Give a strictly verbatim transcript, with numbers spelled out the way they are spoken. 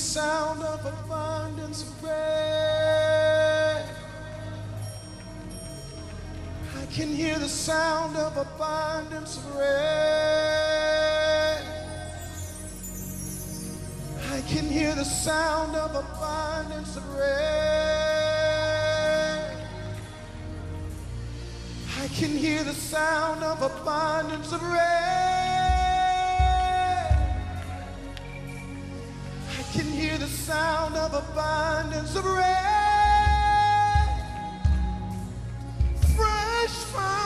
sound of abundance of rain. I can hear the sound of abundance of rain. I can hear the sound of abundance of rain. I can hear the sound of abundance of rain. I can hear the sound of abundance of rain. Fresh fire.